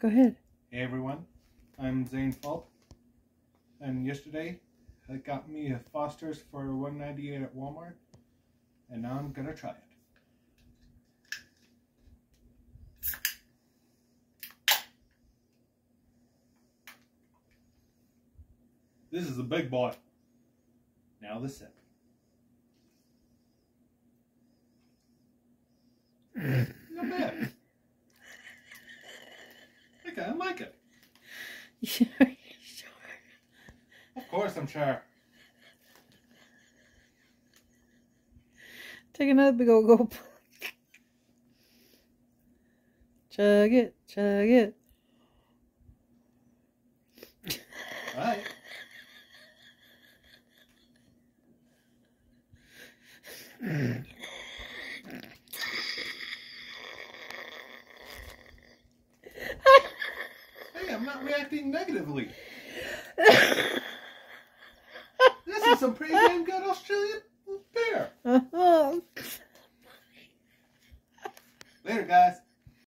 Go ahead. Hey everyone, I'm Zhane, and yesterday I got me a Foster's for $1.98 at Walmart, and now I'm gonna try it. This is a big boy. Now the sip. Not bad. I kinda like it. Sure. Of course I'm sure. Take another big old gulp. Chug it, chug it. Alright. Hey, I'm not reacting negatively. This is some pretty damn good Australian beer.